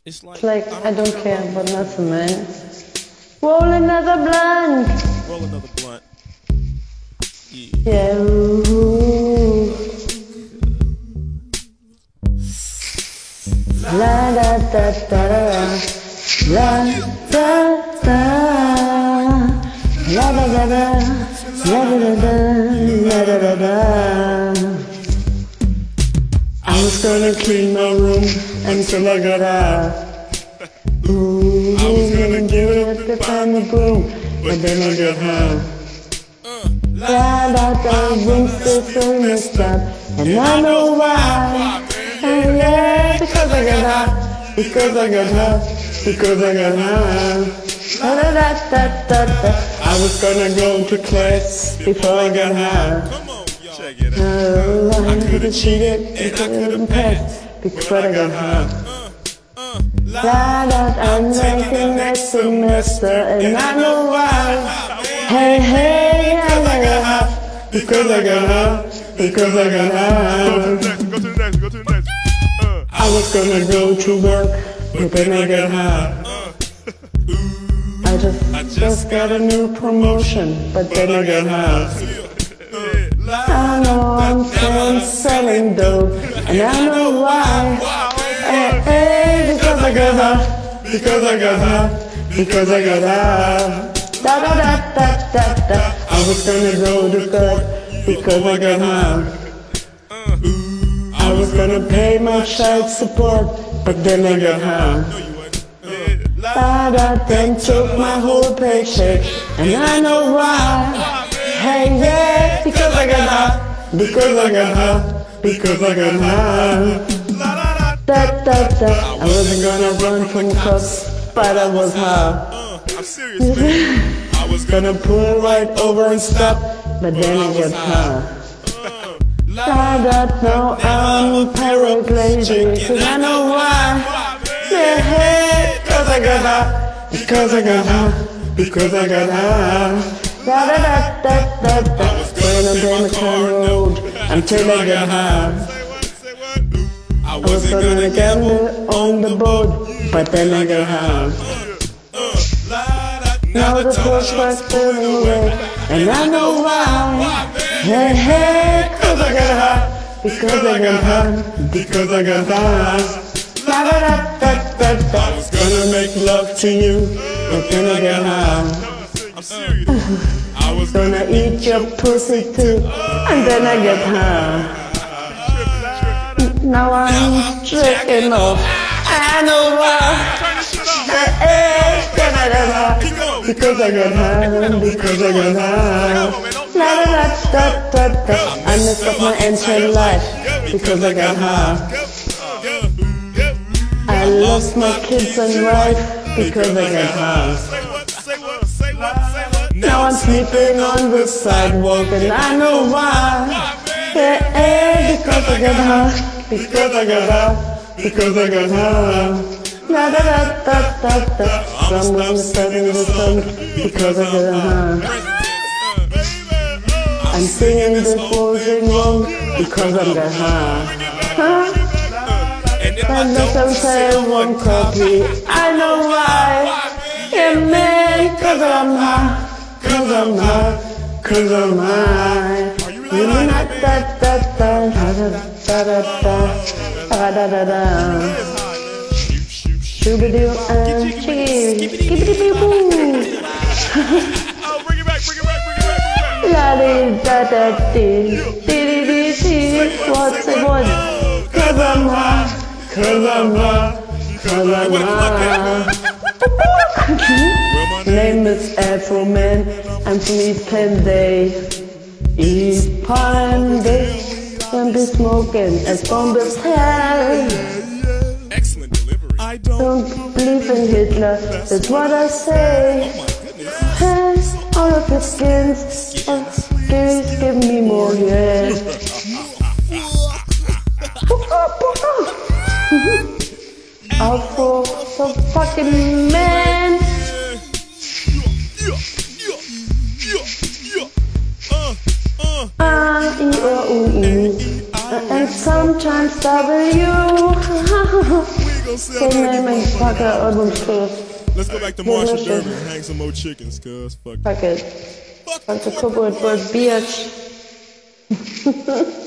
It's It's like, I don't care about nothing, man. Roll another blunt. Roll another blunt. Yeah. Ooh. La da da da da. La da da. La da da da. La da da da. La da da da. I was gonna clean my room until I got out. Ooh, I was gonna give it up to find the broom, but then I got home. La da da, rings still messed up, and I know why. And yeah, because I got high, because I got high, because I got high. La da da da da da. I was gonna go to class before I got high. Check it out. Oh, I could've cheated and couldn't pass before I got high. La da, I'm taking next semester, and I know why. Hey, hey, I got high, because I got high, because I got high. Go to the next, go to the next. I was gonna go to work, but then I got high. I just got a new promotion, but then I got high. I know I'm selling dope, and I know why. Hey, hey, because I got high, because I got high, because I got high. Da da da da da da. I was gonna go to God because I got high. I was gonna pay my child support, but then I got high. Da da, then took my whole paycheck, and I know why. Hey, yeah, because I got high, because I got high, because I got high. Da da da. I wasn't gonna run from cops, but I was high. I'm serious, man. I was Gonna pull right over and stop, but then I got high. Da da, now I'm paragliding, cause I know why. Yeah, hey, cause I got high, because I got high, because I got high. Da da da da da da. When I'm down the Town Road until I got high. I was gonna gamble on the boat, but then I got high. Now the torch was burning away, and I know why. Hey, hey, cause I got high, because I got high, because I got high. Da da da da da da. I was gonna make love to you, but then I got high. I'm serious. I was Gonna eat your pussy too, and then I get high. Now I'm jerking off, I know why. Hey, because I got high, because I got high, because I got high. La da da da da da. I messed up my entire life because I got high. I lost my kids and wife because I got high. Now I'm sleeping on the sidewalk and I know why. Hey, hey, because I got high, because I got high, because I got high. La da da da da da. Someone setting the sun because I got high. I'm singing this whole thing wrong because I got high. And the song say one copy, I know why. Yeah, man, cause I'm high, cause I'm high, cause I'm high. You know not da da da da da da da da da da. Shoo-ba-doo and cheese, skip-a-dee-boo-boo. Oh, bring it back, bring it back, bring it back, bring it back. La-dee-da-da-dee, dee-dee-dee-dee. What's it what? Cause I'm high, cause I'm high, cause I'm high. Name is Afro Man, I'm from East Penday. East Penday, and be smoking as bombers hell. Excellent delivery. I Don't believe in Hitler, that's what I say. Hey, all of your skins, please give me more, yeah. Afro, so fucking man. E-O-U-E, and sometimes W. don't sell Hey none man, of man, these fuck motherfucking albums houses. first. Let's go back to Marshall Durbin and hang some more chickens, cuz. Fuck Fuck it. Fuck Fuck the corporate world, bitch.